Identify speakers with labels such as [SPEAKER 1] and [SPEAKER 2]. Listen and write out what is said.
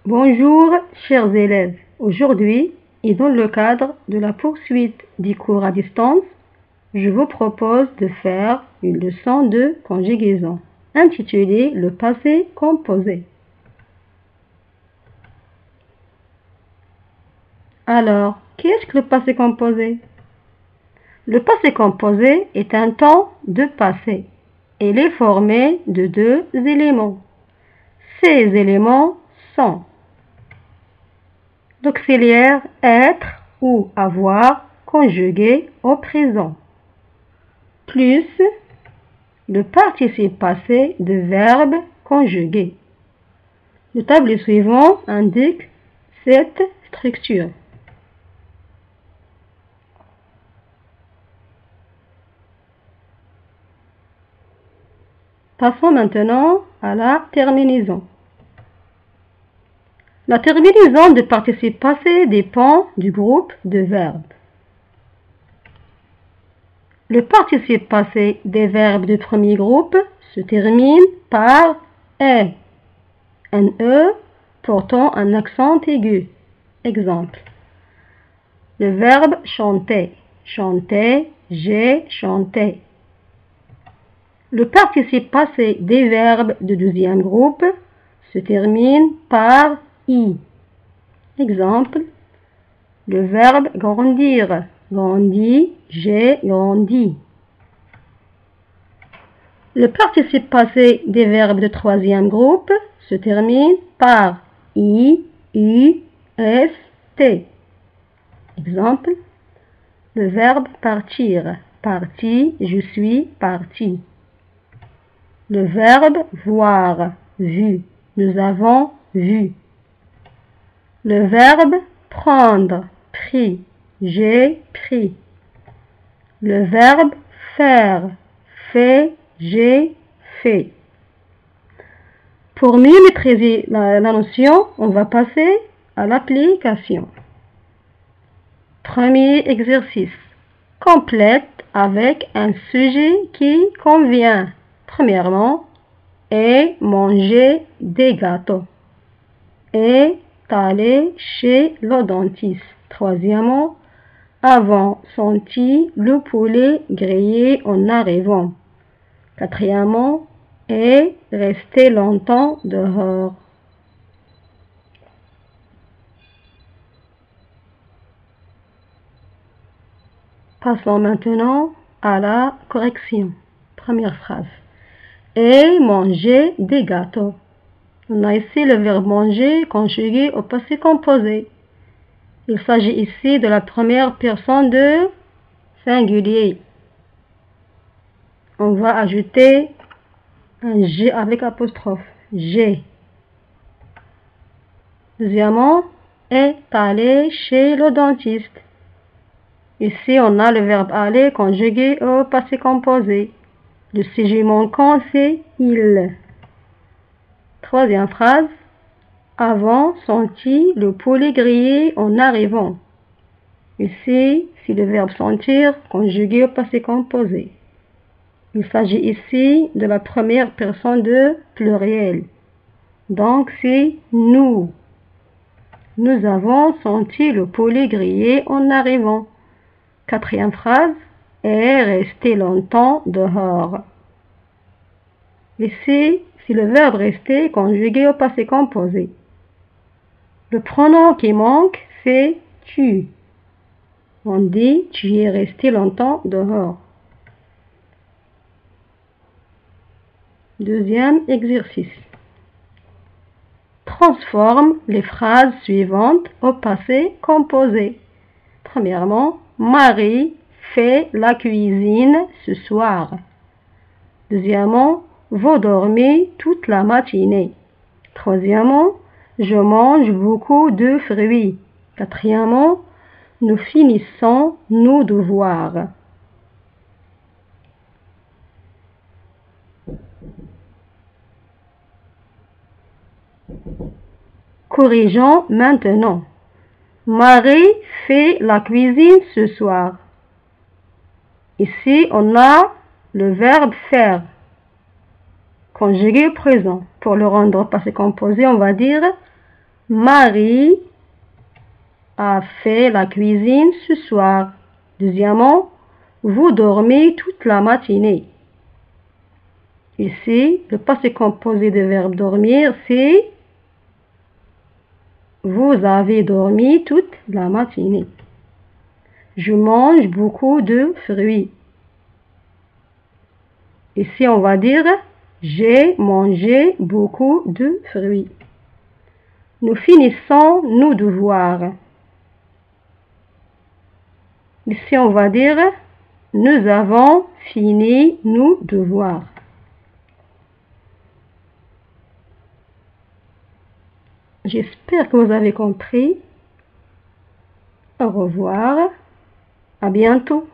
[SPEAKER 1] Bonjour, chers élèves. Aujourd'hui, et dans le cadre de la poursuite des cours à distance, je vous propose de faire une leçon de conjugaison intitulée « Le passé composé ». Alors, qu'est-ce que le passé composé? Le passé composé est un temps de passé. Il est formé de deux éléments. Ces éléments sont l'auxiliaire être ou avoir conjugué au présent, plus le participe passé de verbe conjugué. Le tableau suivant indique cette structure. Passons maintenant à la terminaison. La terminaison de participe passé dépend du groupe de verbes. Le participe passé des verbes du premier groupe se termine par E, un E portant un accent aigu. Exemple. Le verbe chanter, chanter, j'ai chanté. Le participe passé des verbes du deuxième groupe se termine par I. Exemple. Le verbe grandir, grandi, j'ai grandi. Le participe passé des verbes du troisième groupe se termine par I, U, S, T. Exemple. Le verbe partir, parti, je suis parti. Le verbe voir, vu, nous avons vu. Le verbe prendre, pris, j'ai pris. Le verbe faire, fait, j'ai fait. Pour mieux maîtriser la notion, on va passer à l'application. Premier exercice. Complète avec un sujet qui convient. Premièrement, et manger des gâteaux. Et aller chez le dentiste. Troisièmement, avant senti le poulet grillé en arrivant. Quatrièmement, et rester longtemps dehors. Passons maintenant à la correction. Première phrase. Et manger des gâteaux. On a ici le verbe manger conjugué au passé composé. Il s'agit ici de la première personne de singulier. On va ajouter un G avec apostrophe. G. Deuxièmement, est allé chez le dentiste. Ici, on a le verbe aller conjugué au passé composé. Le sujet manquant, c'est il. Troisième phrase. Avant senti le poulet grillé en arrivant. Ici, c'est le verbe sentir conjugué au passé composé. Il s'agit ici de la première personne de pluriel. Donc, c'est nous. Nous avons senti le poulet grillé en arrivant. Quatrième phrase. Est resté longtemps dehors. Ici, c'est le verbe rester conjugué au passé composé. Le pronom qui manque, c'est tu. On dit tu es resté longtemps dehors. Deuxième exercice. Transforme les phrases suivantes au passé composé. Premièrement, Marie fait la cuisine ce soir. Deuxièmement, vous dormez toute la matinée. Troisièmement, je mange beaucoup de fruits. Quatrièmement, nous finissons nos devoirs. Corrigeons maintenant. Marie fait la cuisine ce soir. Ici, on a le verbe faire, conjugué au présent. Pour le rendre au passé composé, on va dire Marie a fait la cuisine ce soir. Deuxièmement, vous dormez toute la matinée. Ici, le passé composé du verbe dormir, c'est vous avez dormi toute la matinée. Je mange beaucoup de fruits. Ici, on va dire j'ai mangé beaucoup de fruits. Nous finissons nos devoirs. Ici, on va dire nous avons fini nos devoirs. J'espère que vous avez compris. Au revoir. À bientôt.